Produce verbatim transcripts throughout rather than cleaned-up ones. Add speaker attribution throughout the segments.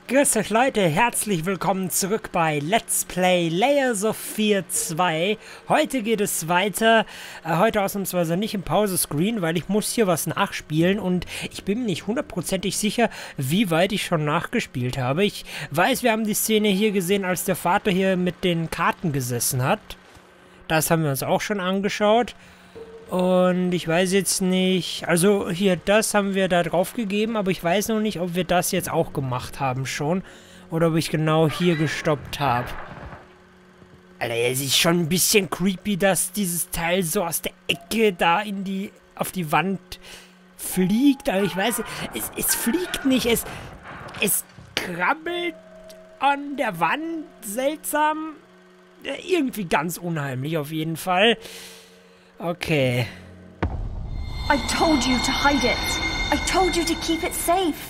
Speaker 1: Grüß euch Leute, herzlich willkommen zurück bei Let's Play Layers of Fear zwei. Heute geht es weiter, äh, heute ausnahmsweise nicht im Pause-Screen, weil ich muss hier was nachspielen und ich bin mir nicht hundertprozentig sicher, wie weit ich schon nachgespielt habe. Ich weiß, wir haben die Szene hier gesehen, als der Vater hier mit den Karten gesessen hat. Das haben wir uns auch schon angeschaut. Und ich weiß jetzt nicht, also hier, das haben wir da drauf gegeben, aber ich weiß noch nicht, ob wir das jetzt auch gemacht haben schon. Oder ob ich genau hier gestoppt habe. Alter, es ist schon ein bisschen creepy, dass dieses Teil so aus der Ecke da in die, auf die Wand fliegt. Aber ich weiß, es, es fliegt nicht, es, es krabbelt an der Wand, seltsam. Irgendwie ganz unheimlich auf jeden Fall. Okay.
Speaker 2: I told you to hide it. I told you to keep it safe.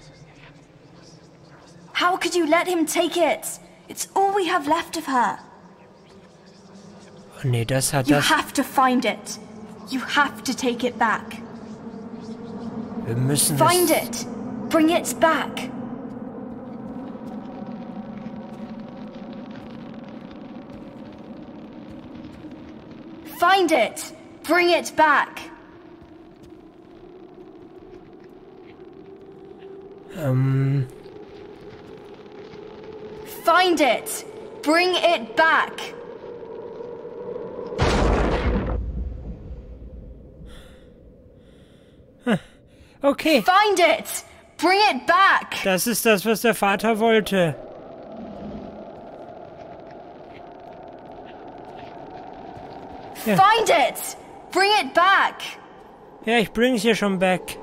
Speaker 2: How could you let him take it? It's all we have left of her.
Speaker 1: Oh nee, das hat
Speaker 2: You
Speaker 1: das...
Speaker 2: have to find it. You have to take it back.
Speaker 1: Wir müssen
Speaker 2: Find
Speaker 1: das...
Speaker 2: it. Bring it back. Find it! Bring it back!
Speaker 1: Ähm...
Speaker 2: Find it! Bring it back!
Speaker 1: Okay.
Speaker 2: Find it! Bring it back!
Speaker 1: Das ist das, was der Vater wollte. Ja.
Speaker 2: Find it! Bring it back!
Speaker 1: Ja, ich bring's hier schon back.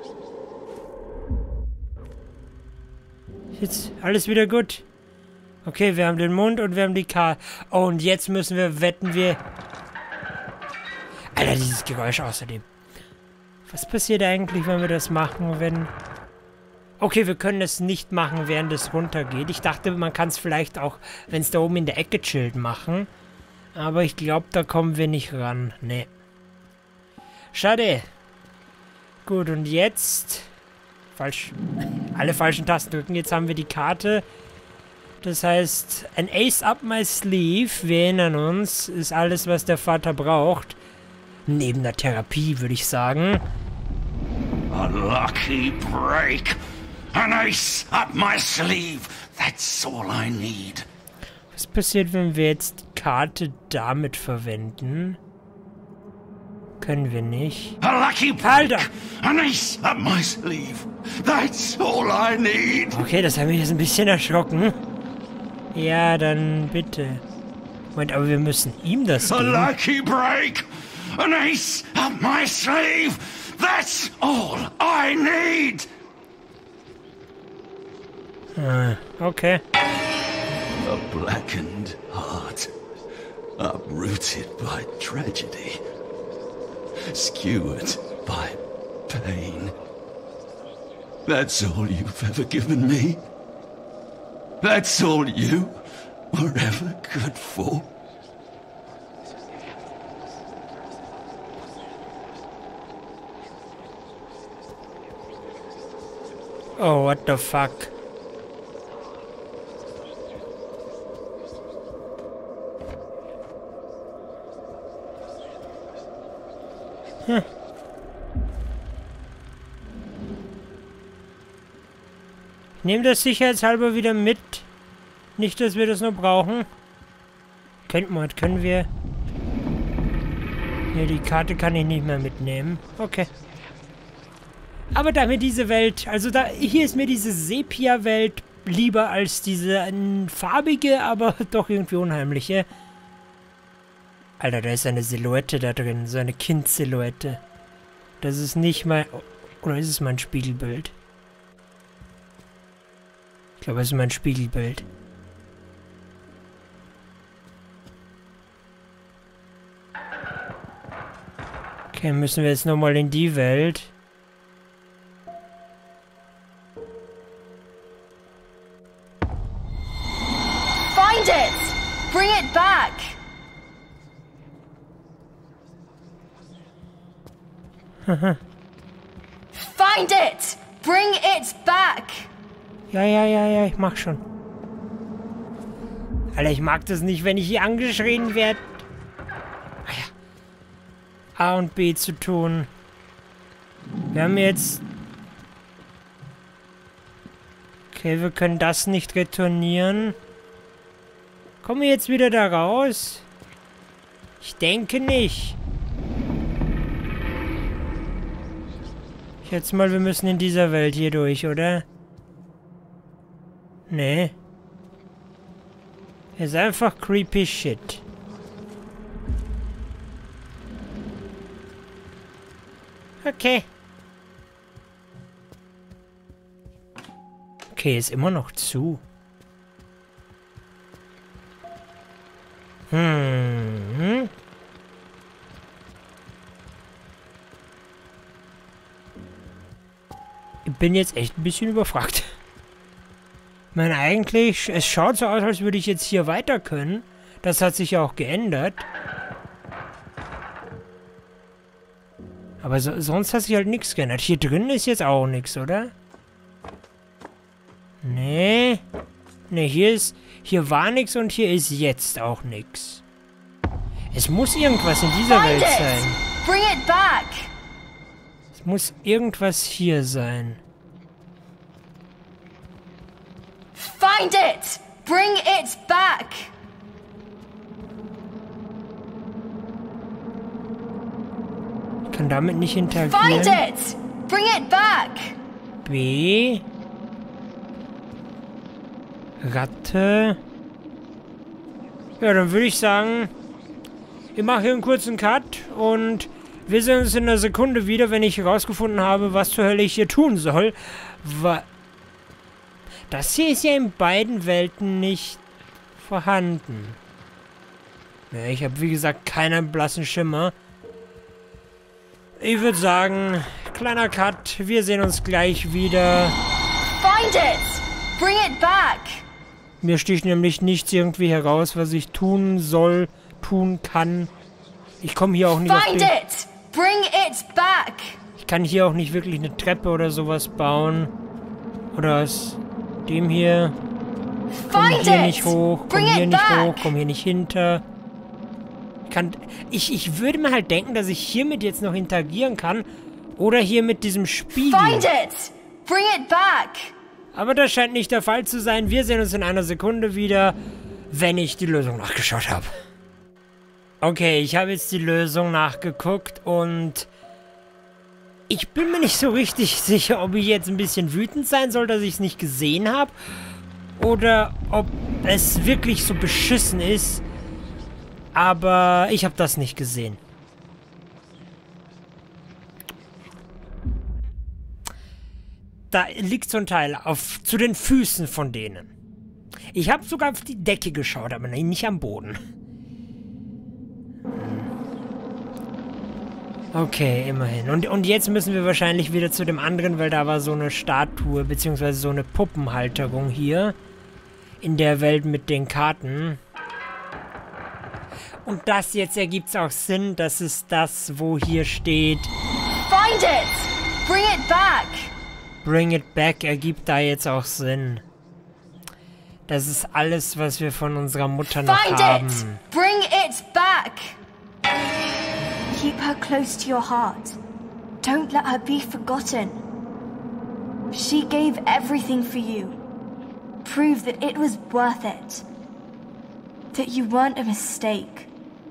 Speaker 1: Jetzt alles wieder gut. Okay, wir haben den Mund und wir haben die Karte. Oh, und jetzt müssen wir wetten, wir... Alter, dieses Geräusch außerdem. Was passiert eigentlich, wenn wir das machen, wenn... Okay, wir können es nicht machen, während es runtergeht. Ich dachte, man kann es vielleicht auch, wenn es da oben in der Ecke chillt, machen. Aber ich glaube, da kommen wir nicht ran. Nee. Schade. Gut, und jetzt... Falsch. Alle falschen Tasten drücken. Jetzt haben wir die Karte. Das heißt, ein Ace up my sleeve, wir erinnern uns, ist alles, was der Vater braucht. Neben der Therapie, würde ich sagen.
Speaker 3: A lucky break. An ace up my sleeve. That's all I need.
Speaker 1: Was passiert, wenn wir jetzt die Karte damit verwenden? Können wir nicht.
Speaker 3: A lucky
Speaker 1: Alter!
Speaker 3: break. An ace up my sleeve. That's all I need.
Speaker 1: Okay, das hat mich jetzt ein bisschen erschrocken. Ja, dann bitte. Moment, aber wir müssen ihm das
Speaker 3: A
Speaker 1: geben.
Speaker 3: lucky break. An ace up my sleeve. That's all I need.
Speaker 1: Ah, okay.
Speaker 3: A blackened heart, uprooted by tragedy, skewered by pain. That's all you've ever given me. That's all you were ever good for.
Speaker 1: Oh, what the fuck? Hm. Ich nehme das sicherheitshalber wieder mit. Nicht, dass wir das nur brauchen. Könnten wir, können wir... Ne, die Karte kann ich nicht mehr mitnehmen. Okay. Aber da mir diese Welt... Also da hier ist mir diese Sepia-Welt lieber als diese äh, farbige, aber doch irgendwie unheimliche. Alter, da ist eine Silhouette da drin. So eine Kind-Silhouette. Das ist nicht mein... Oder ist es mein Spiegelbild? Ich glaube, es ist mein Spiegelbild. Okay, müssen wir jetzt nochmal in die Welt.
Speaker 2: Find it! Bring it back! Find it! Bring it back!
Speaker 1: Ja, ja, ja, ja, ich mach schon. Alter, ich mag das nicht, wenn ich hier angeschrien werde. Ah ja. A und B zu tun. Wir haben jetzt... Okay, wir können das nicht retournieren. Kommen wir jetzt wieder da raus? Ich denke nicht. Ich schätze mal, wir müssen in dieser Welt hier durch, oder? Nee. Ist einfach creepy shit. Okay. Okay, ist immer noch zu. Hm. Ich bin jetzt echt ein bisschen überfragt. Ich meine, eigentlich, es schaut so aus, als würde ich jetzt hier weiter können. Das hat sich ja auch geändert. Aber so, sonst hat sich halt nichts geändert. Hier drin ist jetzt auch nichts, oder? Nee. Nee, hier ist... Hier war nichts und hier ist jetzt auch nichts. Es muss irgendwas in dieser Welt sein.
Speaker 2: Bring it back.
Speaker 1: Es muss irgendwas hier sein.
Speaker 2: Find it. Bring it back.
Speaker 1: Ich kann damit nicht interagieren.
Speaker 2: Find it. Bring it back.
Speaker 1: B. Ratte. Ja, dann würde ich sagen, ich mache hier einen kurzen Cut und wir sehen uns in einer Sekunde wieder, wenn ich herausgefunden habe, was zur Hölle ich hier tun soll. Wa das hier ist ja in beiden Welten nicht vorhanden. Ja, ich habe, wie gesagt, keinen blassen Schimmer. Ich würde sagen, kleiner Cut, wir sehen uns gleich wieder.
Speaker 2: Find it! Bring it back!
Speaker 1: Mir sticht nämlich nichts irgendwie heraus, was ich tun soll, tun kann. Ich komme hier auch nicht auf
Speaker 2: Find
Speaker 1: den...
Speaker 2: it! Bring it back!
Speaker 1: Ich kann hier auch nicht wirklich eine Treppe oder sowas bauen. Oder aus dem hier. Komm
Speaker 2: Find
Speaker 1: hier
Speaker 2: it!
Speaker 1: nicht hoch, komm
Speaker 2: Bring
Speaker 1: hier
Speaker 2: it
Speaker 1: nicht
Speaker 2: back!
Speaker 1: hoch, komm hier nicht hinter. Ich kann... Ich, ich würde mir halt denken, dass ich hiermit jetzt noch interagieren kann. Oder hier mit diesem Spiegel.
Speaker 2: Find it! Bring it back!
Speaker 1: Aber das scheint nicht der Fall zu sein. Wir sehen uns in einer Sekunde wieder, wenn ich die Lösung nachgeschaut habe. Okay, ich habe jetzt die Lösung nachgeguckt und ich bin mir nicht so richtig sicher, ob ich jetzt ein bisschen wütend sein soll, dass ich es nicht gesehen habe oder ob es wirklich so beschissen ist, aber ich habe das nicht gesehen. Da liegt so ein Teil auf, zu den Füßen von denen. Ich habe sogar auf die Decke geschaut, aber nicht am Boden. Okay, immerhin. Und, und jetzt müssen wir wahrscheinlich wieder zu dem anderen, weil da war so eine Statue, beziehungsweise so eine Puppenhalterung hier. In der Welt mit den Karten. Und das jetzt ergibt auch Sinn. Das ist das, wo hier steht.
Speaker 2: Find it! Bring it back!
Speaker 1: Bring it back ergibt da jetzt auch Sinn. Das ist alles, was wir von unserer Mutter noch
Speaker 2: Find
Speaker 1: haben.
Speaker 2: it! Bring it back! Keep her close to your heart. Don't let her be forgotten. She gave everything for you. Prove that it was worth it. That you weren't a mistake.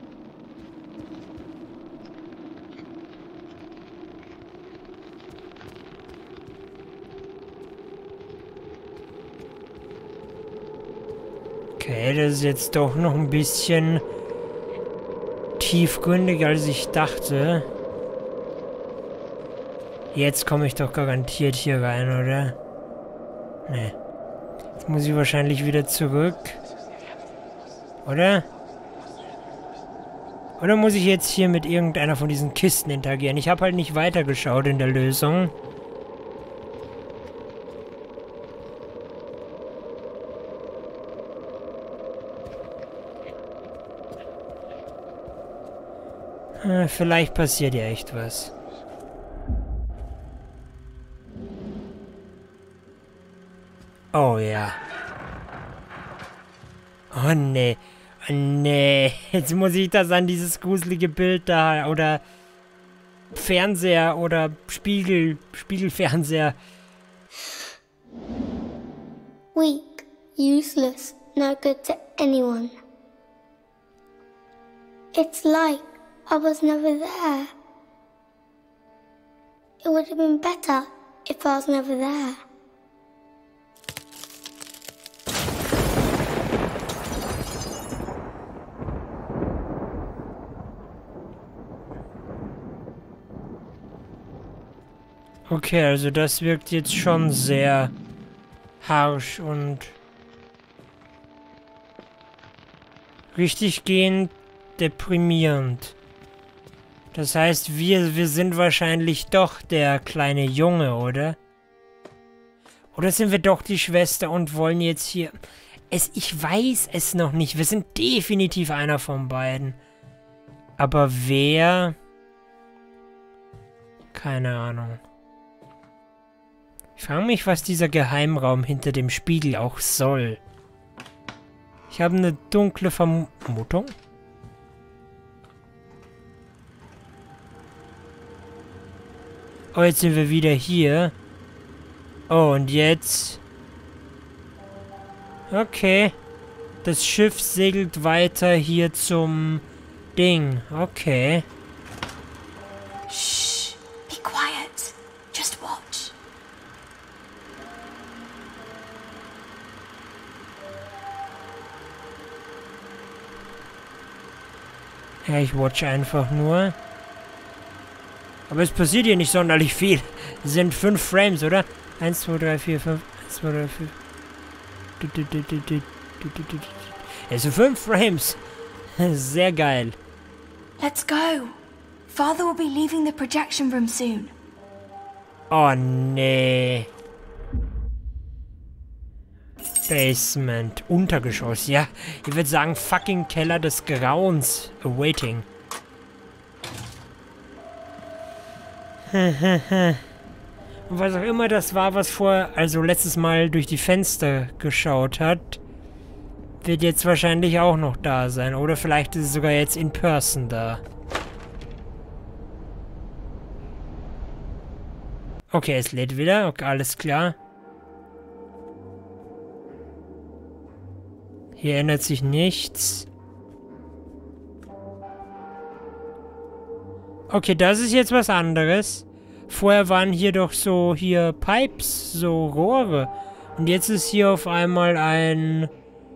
Speaker 1: Okay, das ist jetzt doch noch ein bisschen tiefgründiger, als ich dachte. Jetzt komme ich doch garantiert hier rein, oder? Nee. Jetzt muss ich wahrscheinlich wieder zurück. Oder? Oder muss ich jetzt hier mit irgendeiner von diesen Kisten interagieren? Ich habe halt nicht weitergeschaut in der Lösung. Vielleicht passiert ja echt was. Oh ja. Oh nee. Oh nee. Jetzt muss ich das an dieses gruselige Bild da oder Fernseher oder Spiegel, Spiegelfernseher.
Speaker 4: Weak, useless, no good to anyone. It's like I was never there. It would have been better if I was never there.
Speaker 1: Okay, also das wirkt jetzt schon sehr harsch und richtig gehend deprimierend. Das heißt, wir, wir sind wahrscheinlich doch der kleine Junge, oder? Oder sind wir doch die Schwester und wollen jetzt hier... Es, ich weiß es noch nicht. Wir sind definitiv einer von beiden. Aber wer... Keine Ahnung. Ich frage mich, was dieser Geheimraum hinter dem Spiegel auch soll. Ich habe eine dunkle Vermutung. Oh, jetzt sind wir wieder hier. Oh, und jetzt... Okay. Das Schiff segelt weiter hier zum Ding. Okay.
Speaker 2: Shh. Be quiet. Just watch.
Speaker 1: Ja, ich watch einfach nur. Aber es passiert hier nicht sonderlich viel. Es sind fünf Frames, oder? Eins, zwei, drei, vier, fünf. Eins, zwei, drei, vier. Es sind fünf Frames. Sehr geil.
Speaker 2: Let's go. Father will be leaving the projection room soon.
Speaker 1: Oh, nee. Basement. Untergeschoss, ja. Ich würde sagen, fucking Keller des Grauens. Awaiting. Und was auch immer das war, was vor, also letztes Mal durch die Fenster geschaut hat, wird jetzt wahrscheinlich auch noch da sein. Oder vielleicht ist es sogar jetzt in person da. Okay, es lädt wieder. Okay, alles klar. Hier ändert sich nichts. Okay, das ist jetzt was anderes. Vorher waren hier doch so, hier Pipes, so Rohre. Und jetzt ist hier auf einmal ein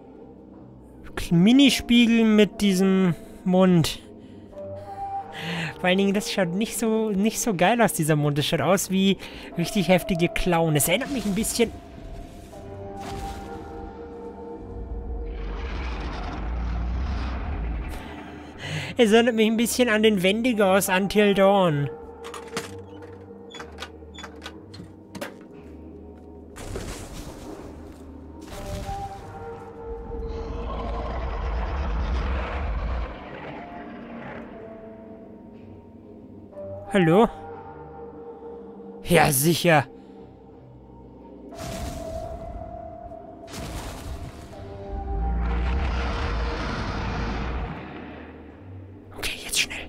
Speaker 1: Minispiegel mit diesem Mund. Vor allen Dingen, das schaut nicht so, nicht so geil aus, dieser Mund. Das schaut aus wie richtig heftige Klauen. Es erinnert mich ein bisschen... Es erinnert mich ein bisschen an den Wendigo aus Until Dawn. Hallo? Ja, sicher. Okay, jetzt schnell.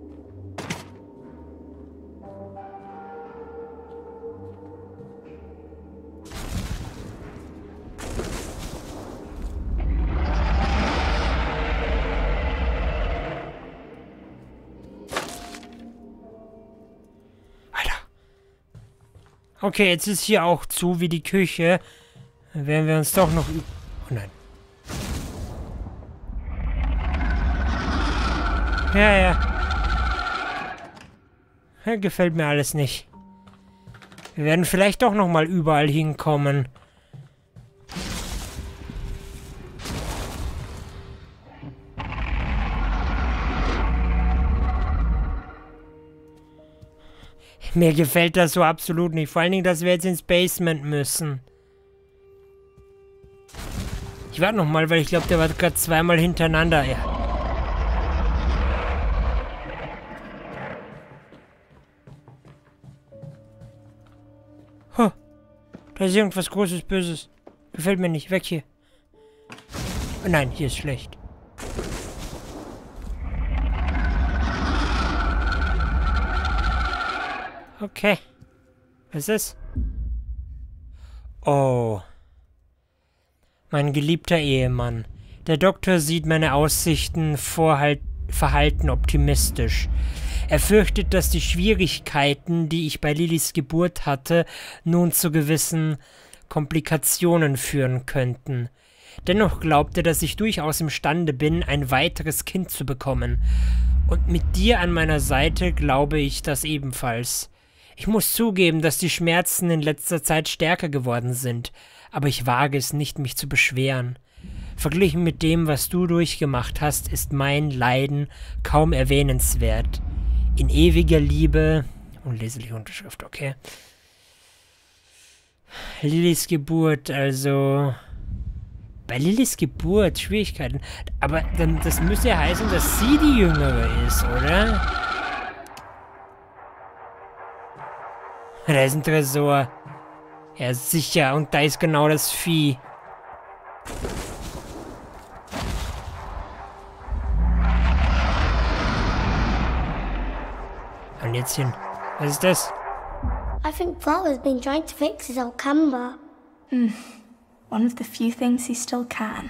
Speaker 1: Okay, jetzt ist hier auch zu wie die Küche. Dann werden wir uns doch noch... Oh nein. Ja, ja. Ja, gefällt mir alles nicht. Wir werden vielleicht doch noch mal überall hinkommen. Mir gefällt das so absolut nicht. Vor allen Dingen, dass wir jetzt ins Basement müssen. Ich warte noch mal, weil ich glaube, der war gerade zweimal hintereinander. Ja. Huh. Da ist irgendwas Großes, Böses. Gefällt mir nicht. Weg hier. Oh nein, hier ist schlecht. Okay. Was ist es? Oh. Mein geliebter Ehemann. Der Doktor sieht meine Aussichten vorhalt, verhalten optimistisch. Er fürchtet, dass die Schwierigkeiten, die ich bei Lillys Geburt hatte, nun zu gewissen Komplikationen führen könnten. Dennoch glaubt er, dass ich durchaus imstande bin, ein weiteres Kind zu bekommen. Und mit dir an meiner Seite glaube ich das ebenfalls. Ich muss zugeben, dass die Schmerzen in letzter Zeit stärker geworden sind, aber ich wage es nicht, mich zu beschweren. Verglichen mit dem, was du durchgemacht hast, ist mein Leiden kaum erwähnenswert. In ewiger Liebe... Unleserliche Unterschrift, okay. Lillys Geburt, also... Bei Lillys Geburt, Schwierigkeiten. Aber dann, das müsste ja heißen, dass sie die Jüngere ist, oder? Da ist ein Tresor. Ja, sicher. Und da ist genau das Vieh. Und jetzt hin. Was ist das?
Speaker 4: I think Father's been trying to fix his old camera.
Speaker 2: Hmm. One of the few things he still can.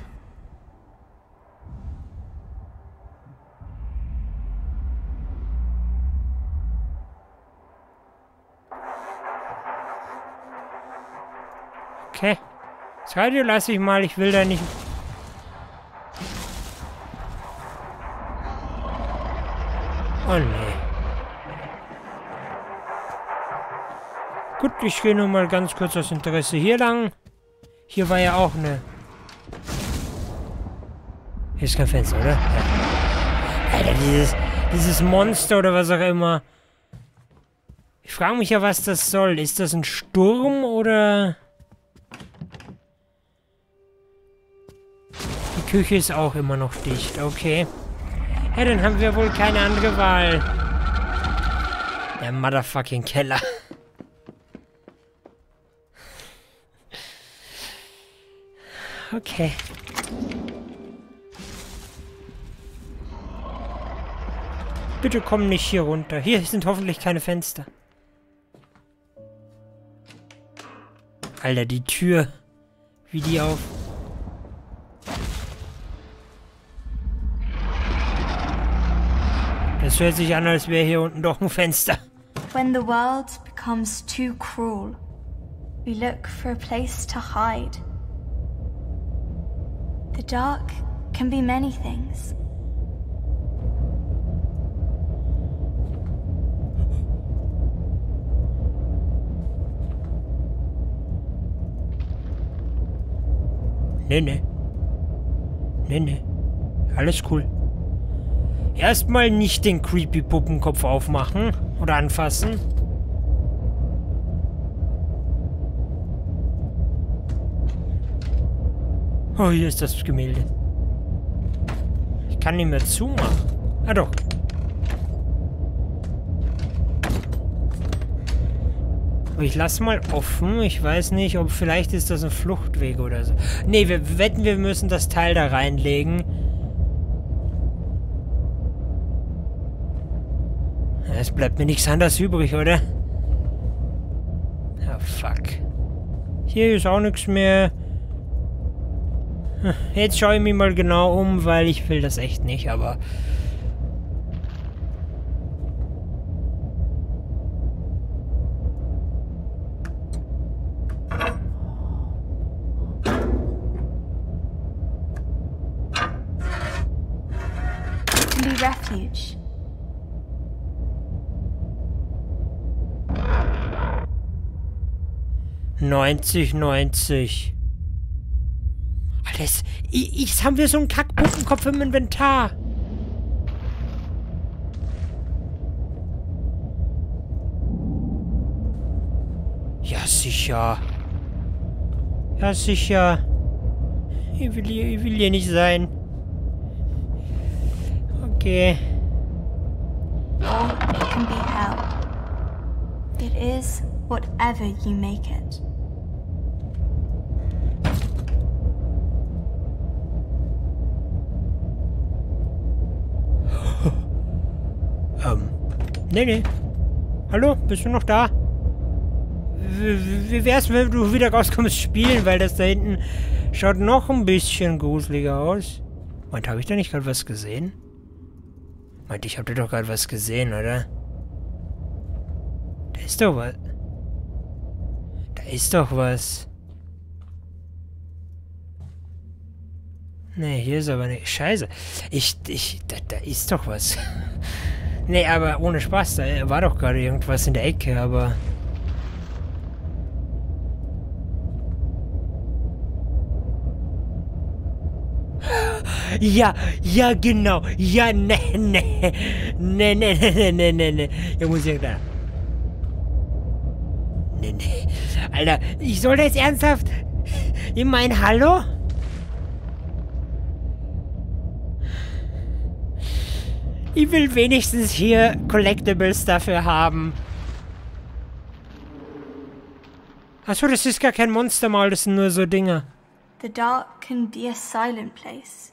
Speaker 1: Okay. Das Radio lasse ich mal, ich will da nicht... Oh nee. Gut, ich gehe nur mal ganz kurz aus Interesse hier lang. Hier war ja auch eine... Hier ist kein Fenster, oder? Ja. Alter, dieses, dieses Monster oder was auch immer. Ich frage mich ja, was das soll. Ist das ein Sturm oder... Die Küche ist auch immer noch dicht, okay. Ja, dann haben wir wohl keine andere Wahl. Der motherfucking Keller. Okay. Bitte komm nicht hier runter. Hier sind hoffentlich keine Fenster. Alter, die Tür. Wie die auf... Das hört sich an, als wäre hier unten doch ein Fenster.
Speaker 2: When the world becomes too cruel, we look for a place to hide. The dark can be many things.
Speaker 1: Nee, nee. Nee, nee. Alles cool. Erstmal nicht den creepy Puppenkopf aufmachen oder anfassen. Oh, hier ist das Gemälde. Ich kann nicht mehr zumachen. Ah, doch. Aber ich lasse mal offen. Ich weiß nicht, ob vielleicht ist das ein Fluchtweg oder so. Nee, wir wetten, wir müssen das Teil da reinlegen. Es bleibt mir nichts anderes übrig, oder? Oh, fuck. Hier ist auch nichts mehr. Jetzt schaue ich mich mal genau um, weil ich will das echt nicht, aber...
Speaker 2: It can be refuge.
Speaker 1: neunzig, neunzig. Alles. Ich, ich haben wir so einen Kackpuppenkopf im Inventar. Ja, sicher. Ja, sicher. Ich will hier, ich will hier nicht sein. Okay.
Speaker 2: Or it can be hell. It is whatever you make it.
Speaker 1: Nee, nee. Hallo, bist du noch da? Wie, wie wär's, wenn du wieder rauskommst spielen, weil das da hinten schaut noch ein bisschen gruseliger aus. Meint, habe ich da nicht gerade was gesehen? Meint, ich habe da doch gerade was gesehen, oder? Da ist doch was. Da ist doch was. Nee, hier ist aber nicht. Scheiße. Ich, ich, da, da ist doch was. Nee, aber ohne Spaß, da war doch gerade irgendwas in der Ecke, aber... Ja, ja, genau. Ja, ne, ne. Ne, ne, ne, ne, ne, ne. Ja, muss ich da. Ne, ne. Alter, ich soll jetzt ernsthaft... Ich mein, hallo? Ich will wenigstens hier Collectibles dafür haben. Achso, das ist gar kein Monstermaul, das sind nur so Dinger.
Speaker 2: The dark can be a silent place.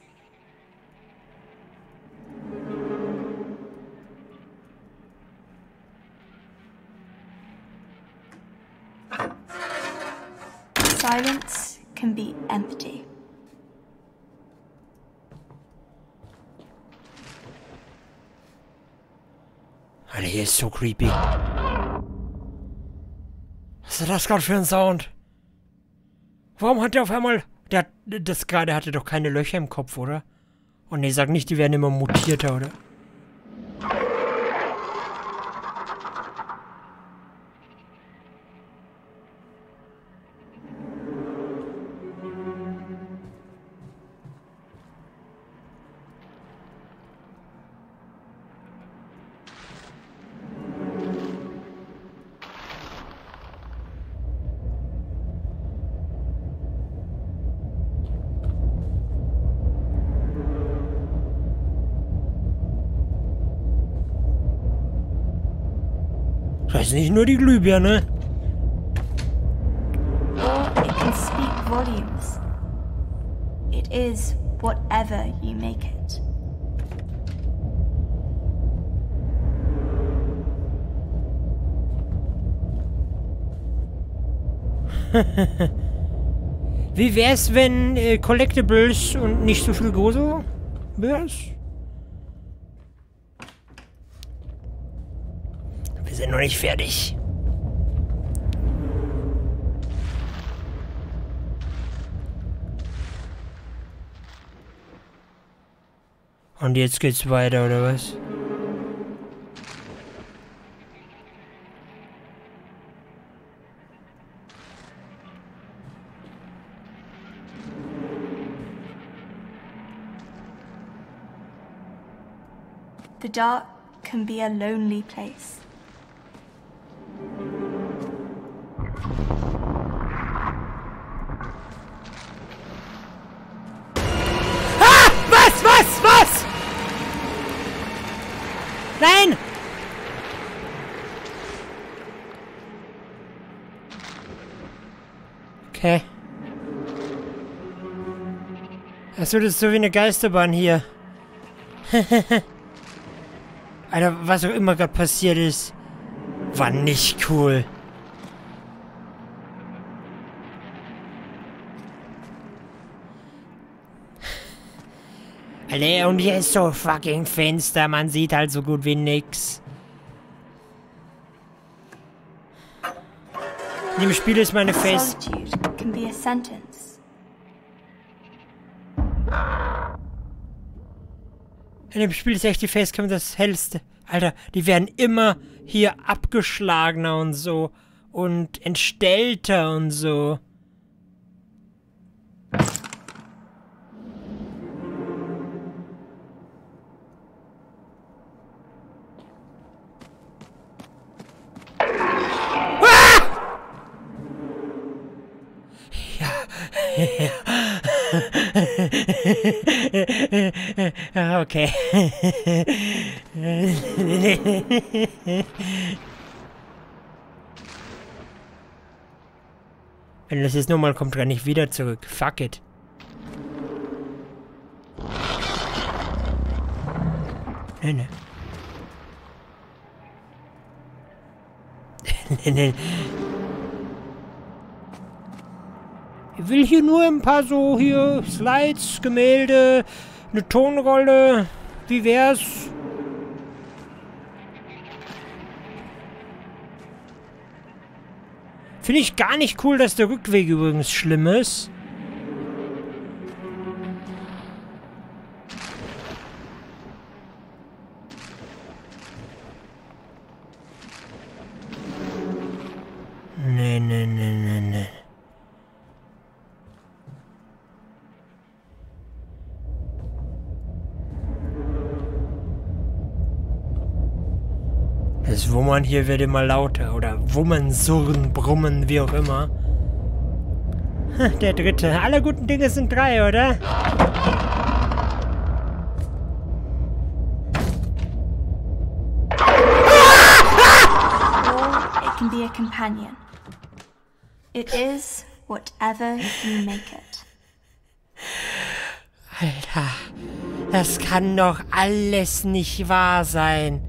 Speaker 2: Silence can be empty.
Speaker 1: Alter, hier ist so creepy. Was ist das gerade für ein Sound? Warum hat der auf einmal... Der, das gerade hatte doch keine Löcher im Kopf, oder? Und nee, sag nicht, die werden immer mutierter, oder? Das ist nicht nur die Glühbirne.
Speaker 2: Or it can speak volumes. It is whatever you make it.
Speaker 1: Wie wär's, wenn äh, Collectibles und nicht so viel Grusel wär's? Wir sind noch nicht fertig. Und jetzt geht's weiter, oder was?
Speaker 2: The dark can be a lonely place.
Speaker 1: Was, was, was? Nein! Okay. Achso, das ist so wie eine Geisterbahn hier. Alter, was auch immer gerade passiert ist, war nicht cool. Alter, und hier ist so fucking Fenster, man sieht halt so gut wie nix. In dem Spiel ist meine Face...
Speaker 2: Solitude can be a sentence.
Speaker 1: In dem Spiel ist echt die Facecam das hellste. Alter, die werden immer hier abgeschlagener und so. Und entstellter und so. Ja, okay. Wenn das jetzt nochmal kommt, renne ich wieder zurück. Fuck it. Nee, nee. Ich will hier nur ein paar so hier Slides, Gemälde, eine Tonrolle. Wie wär's? Finde ich gar nicht cool, dass der Rückweg übrigens schlimm ist. Nee, nee, nee, nee, nee. Das Wummern hier wird immer lauter. Oder Wummen, Surren, Brummen, wie auch immer. Der dritte. Alle guten Dinge sind drei, oder?
Speaker 2: Or it can be a companion. It is whatever you make it.
Speaker 1: Alter, das kann doch alles nicht wahr sein.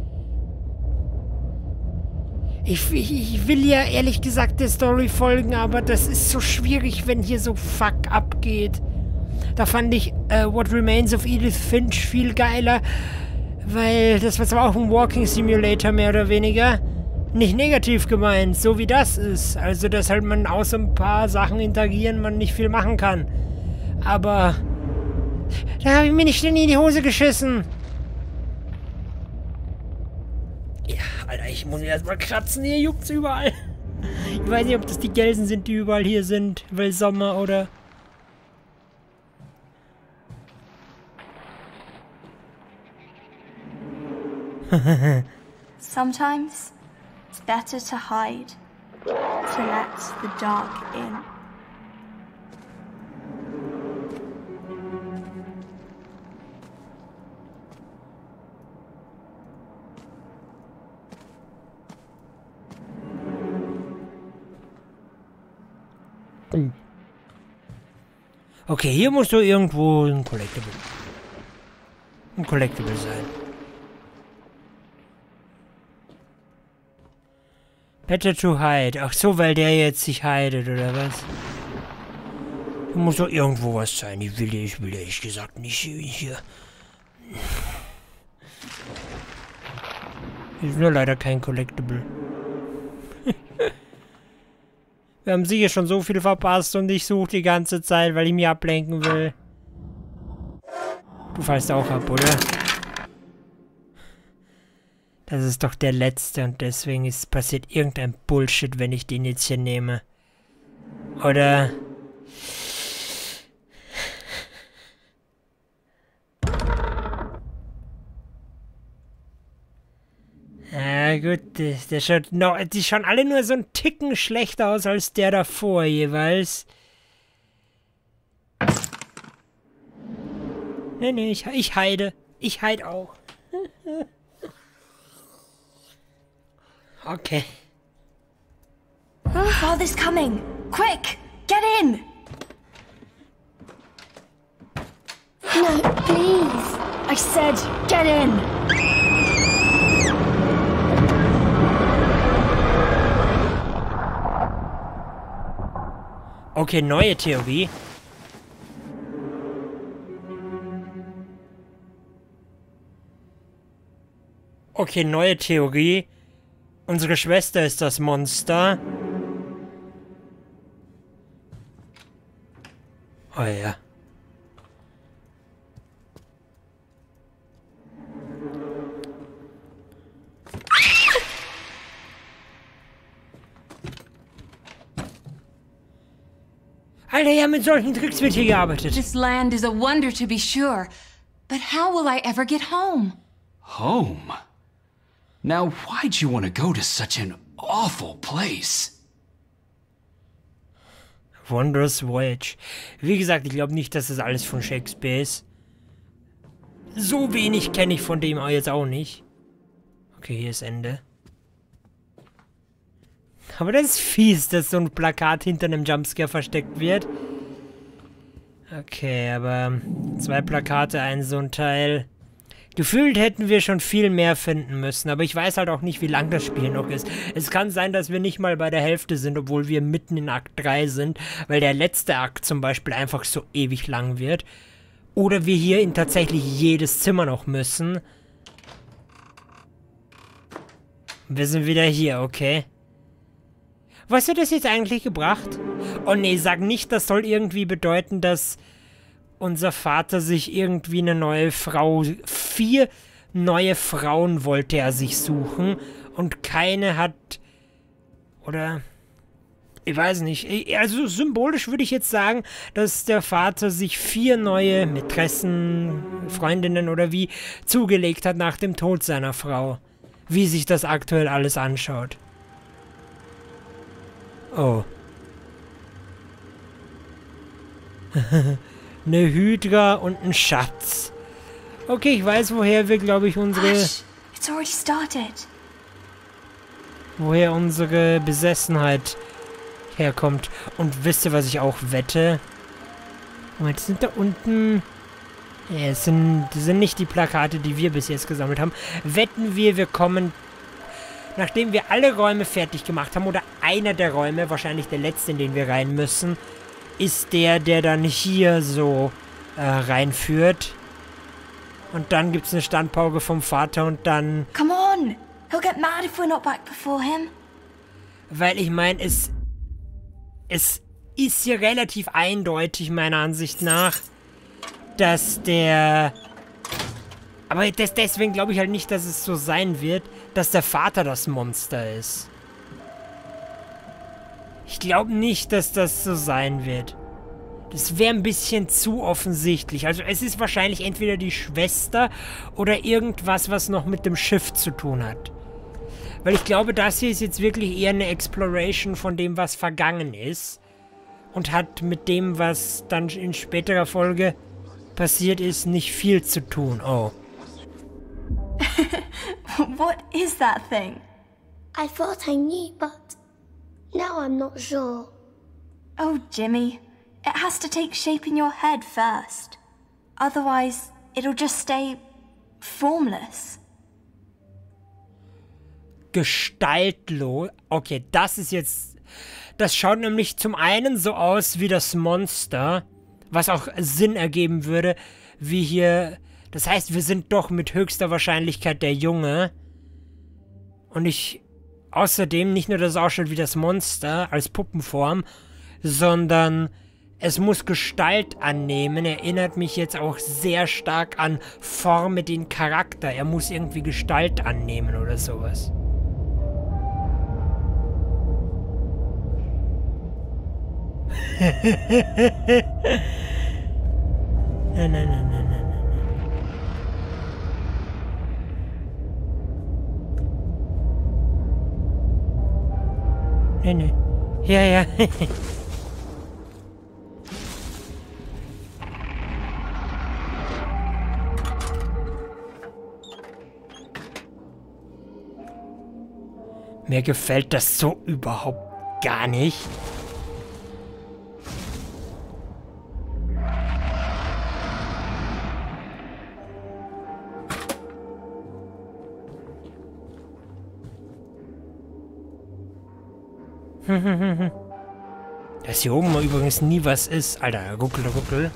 Speaker 1: Ich, ich, ich will ja ehrlich gesagt der Story folgen, aber das ist so schwierig, wenn hier so Fuck abgeht. Da fand ich uh, What Remains of Edith Finch viel geiler, weil das war zwar auch ein Walking Simulator mehr oder weniger, nicht negativ gemeint, so wie das ist. Also, dass halt man außer ein paar Sachen interagieren, man nicht viel machen kann. Aber da habe ich mir nicht ständig in die Hose geschissen. Ja, Alter, ich muss mich erstmal kratzen, hier juckt's überall. Ich weiß nicht, ob das die Gelsen sind, die überall hier sind, weil Sommer oder...
Speaker 2: Sometimes it's better to hide, to let the dark in.
Speaker 1: Okay, hier muss doch irgendwo ein Collectible. Ein Collectible sein. Better to hide. Ach so, weil der jetzt sich hidet, oder was? Hier muss doch irgendwo was sein. Ich will, ich will ehrlich gesagt nicht hier. Hier ist nur leider kein Collectible. Wir haben sicher schon so viel verpasst und ich suche die ganze Zeit, weil ich mich ablenken will. Du fallst auch ab, oder? Das ist doch der letzte und deswegen ist passiert irgendein Bullshit, wenn ich den jetzt hier nehme. Oder... Ja gut, der, der schaut noch, die schauen alle nur so einen Ticken schlechter aus als der davor jeweils. Nee, nee, ich, ich heide. Ich heide auch. Okay.
Speaker 2: Father's coming! Quick! Get in!
Speaker 4: No, please.
Speaker 2: I said, get in!
Speaker 1: Okay, neue Theorie. Okay, neue Theorie. Unsere Schwester ist das Monster. Oh ja. Alter, ja, mit solchen Tricks wird hier gearbeitet.
Speaker 5: This land is a wonder to be sure, but how will I ever get home?
Speaker 3: Home? Now, why'd you want to go to such an awful place?
Speaker 1: Wondrous Voyage. Wie gesagt, ich glaube nicht, dass das alles von Shakespeare ist. So wenig kenne ich von dem jetzt auch nicht. Okay, hier ist Ende. Aber das ist fies, dass so ein Plakat hinter einem Jumpscare versteckt wird. Okay, aber zwei Plakate, ein so ein Teil. Gefühlt hätten wir schon viel mehr finden müssen, aber ich weiß halt auch nicht, wie lang das Spiel noch ist. Es kann sein, dass wir nicht mal bei der Hälfte sind, obwohl wir mitten in Akt drei sind, weil der letzte Akt zum Beispiel einfach so ewig lang wird. Oder wir hier in tatsächlich jedes Zimmer noch müssen. Wir sind wieder hier, okay. Was hat das jetzt eigentlich gebracht? Oh nee, sag nicht, das soll irgendwie bedeuten, dass unser Vater sich irgendwie eine neue Frau... Vier neue Frauen wollte er sich suchen und keine hat... Oder... Ich weiß nicht. Also symbolisch würde ich jetzt sagen, dass der Vater sich vier neue Mätressen, Freundinnen oder wie zugelegt hat nach dem Tod seiner Frau. Wie sich das aktuell alles anschaut. Oh. Eine Hydra und ein Schatz. Okay, ich weiß, woher wir, glaube ich, unsere...
Speaker 2: Hush, it's already started.
Speaker 1: Woher unsere Besessenheit herkommt. Und wisst ihr, was ich auch wette? Moment, sind da unten... Ja, es sind, das sind nicht die Plakate, die wir bis jetzt gesammelt haben. Wetten wir, wir kommen... Nachdem wir alle Räume fertig gemacht haben, oder einer der Räume, wahrscheinlich der letzte, in den wir rein müssen, ist der, der dann hier so äh, reinführt. Und dann gibt es eine Standpauke vom Vater und dann...
Speaker 2: Come on! He'll get mad if we're not back before him.
Speaker 1: Weil ich meine, es... Es ist hier relativ eindeutig, meiner Ansicht nach, dass der... Aber das, deswegen glaube ich halt nicht, dass es so sein wird, dass der Vater das Monster ist. Ich glaube nicht, dass das so sein wird. Das wäre ein bisschen zu offensichtlich. Also es ist wahrscheinlich entweder die Schwester oder irgendwas, was noch mit dem Schiff zu tun hat. Weil ich glaube, das hier ist jetzt wirklich eher eine Exploration von dem, was vergangen ist. Und hat mit dem, was dann in späterer Folge passiert ist, nicht viel zu tun. Oh.
Speaker 2: What is that thing?
Speaker 4: I thought I knew, but now I'm not sure.
Speaker 2: Oh, Jimmy. It has to take shape in your head first. Otherwise, it'll just stay formless.
Speaker 1: Gestaltlos. Okay, das ist jetzt... Das schaut nämlich zum einen so aus wie das Monster, was auch Sinn ergeben würde, wie hier... Das heißt, wir sind doch mit höchster Wahrscheinlichkeit der Junge. Und ich... Außerdem nicht nur, dass es ausschaut wie das Monster als Puppenform, sondern es muss Gestalt annehmen. Erinnert mich jetzt auch sehr stark an Forme den Charakter. Er muss irgendwie Gestalt annehmen oder sowas. Nein, nein, nein, nein, nein, nein. Nein, nein. Ja, ja. Mir gefällt das so überhaupt gar nicht. Dass hier oben übrigens nie was ist. Alter, ruckel, ruckel.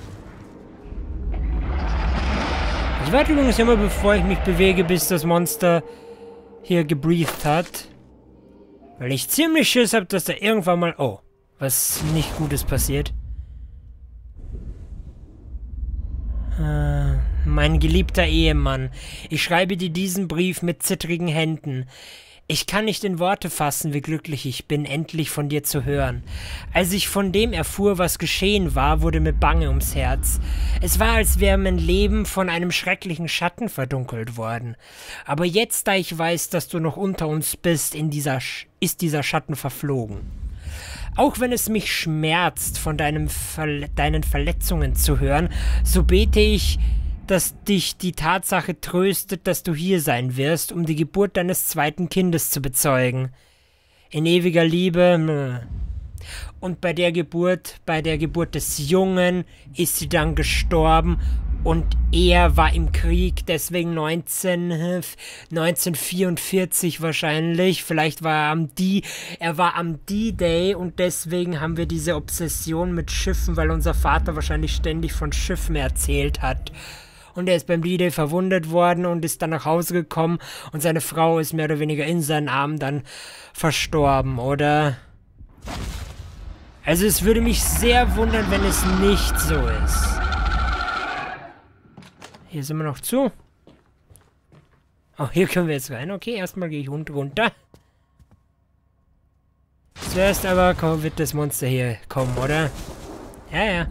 Speaker 1: Ich warte übrigens immer, bevor ich mich bewege, bis das Monster hier gebreathed hat. Weil ich ziemlich Schiss habe, dass da irgendwann mal... Oh, was nicht Gutes passiert. Äh, mein geliebter Ehemann. Ich schreibe dir diesen Brief mit zittrigen Händen. Ich kann nicht in Worte fassen, wie glücklich ich bin, endlich von dir zu hören. Als ich von dem erfuhr, was geschehen war, wurde mir bange ums Herz. Es war, als wäre mein Leben von einem schrecklichen Schatten verdunkelt worden. Aber jetzt, da ich weiß, dass du noch unter uns bist, in dieser Sch- ist dieser Schatten verflogen. Auch wenn es mich schmerzt, von deinem Verle- deinen Verletzungen zu hören, so bete ich, dass dich die Tatsache tröstet, dass du hier sein wirst, um die Geburt deines zweiten Kindes zu bezeugen. In ewiger Liebe. Und bei der Geburt, bei der Geburt des Jungen, ist sie dann gestorben Und er war im Krieg, deswegen neunzehn, neunzehnhundertvierundvierzig wahrscheinlich. Vielleicht war er am D, er war am D-Day und deswegen haben wir diese Obsession mit Schiffen, weil unser Vater wahrscheinlich ständig von Schiffen erzählt hat. Und er ist beim D-Day verwundet worden und ist dann nach Hause gekommen und seine Frau ist mehr oder weniger in seinen Armen dann verstorben, oder? Also es würde mich sehr wundern, wenn es nicht so ist. Hier sind wir noch zu. Oh, hier können wir jetzt rein. Okay, erstmal gehe ich runter. Zuerst aber komm, wird das Monster hier kommen, oder? Ja, ja.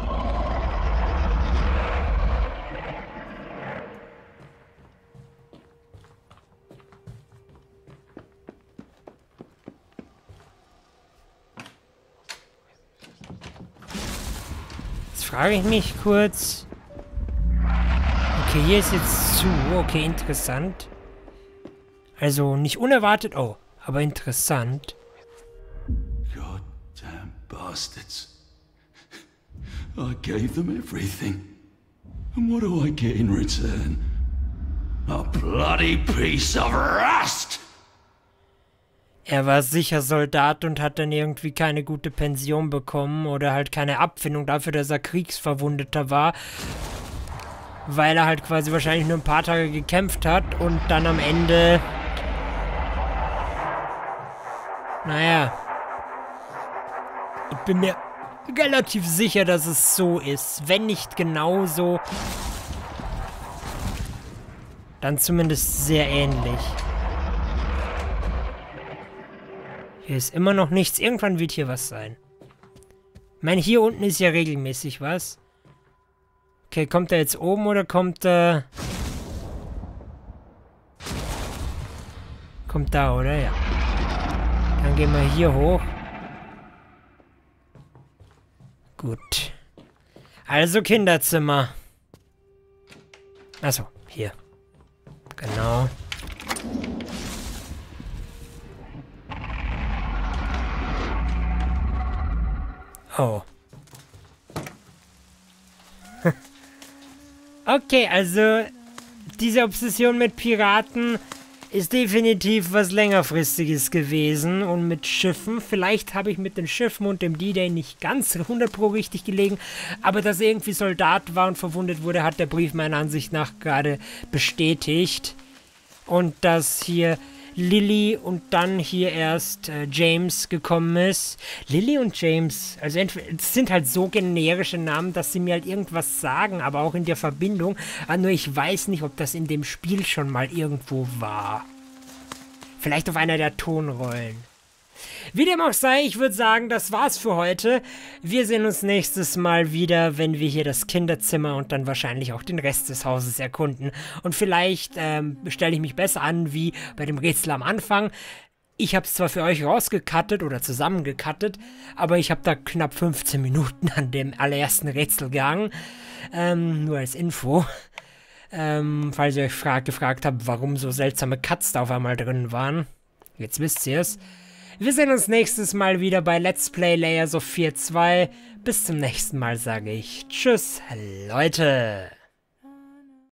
Speaker 1: Jetzt frage ich mich kurz... Okay, hier ist jetzt zu. Okay, interessant. Also nicht unerwartet. Oh, aber interessant.
Speaker 3: Goddamn bastards. I gave them everything. And what do I get in return? A bloody piece of rust!
Speaker 1: Er war sicher Soldat und hat dann irgendwie keine gute Pension bekommen oder halt keine Abfindung dafür, dass er Kriegsverwundeter war. Weil er halt quasi wahrscheinlich nur ein paar Tage gekämpft hat und dann am Ende... Naja. Ich bin mir relativ sicher, dass es so ist. Wenn nicht genauso, dann zumindest sehr ähnlich. Hier ist immer noch nichts. Irgendwann wird hier was sein. Ich meine, hier unten ist ja regelmäßig was. Okay, kommt er jetzt oben oder kommt er... Kommt da, oder? Ja. Dann gehen wir hier hoch. Gut. Also Kinderzimmer. Achso, hier. Genau. Oh. Okay, also diese Obsession mit Piraten ist definitiv was längerfristiges gewesen und mit Schiffen. Vielleicht habe ich mit den Schiffen und dem D-Day nicht ganz hundert Pro richtig gelegen, aber dass er irgendwie Soldat war und verwundet wurde, hat der Brief meiner Ansicht nach gerade bestätigt. Und dass hier Lily und dann hier erst äh, James gekommen ist. Lily und James, also entweder, es sind halt so generische Namen, dass sie mir halt irgendwas sagen, aber auch in der Verbindung. Aber nur ich weiß nicht, ob das in dem Spiel schon mal irgendwo war. Vielleicht auf einer der Tonrollen. Wie dem auch sei, ich würde sagen, das war's für heute. Wir sehen uns nächstes Mal wieder, wenn wir hier das Kinderzimmer und dann wahrscheinlich auch den Rest des Hauses erkunden. Und vielleicht ähm, stelle ich mich besser an wie bei dem Rätsel am Anfang. Ich habe es zwar für euch rausgekattet oder zusammengekattet, aber ich habe da knapp fünfzehn Minuten an dem allerersten Rätsel gegangen. Ähm, nur als Info. Ähm, falls ihr euch fra- gefragt habt, warum so seltsame Cuts da auf einmal drin waren. Jetzt wisst ihr es. Wir sehen uns nächstes Mal wieder bei Let's Play Layers of Fear zwei. Bis zum nächsten Mal sage ich Tschüss, Leute.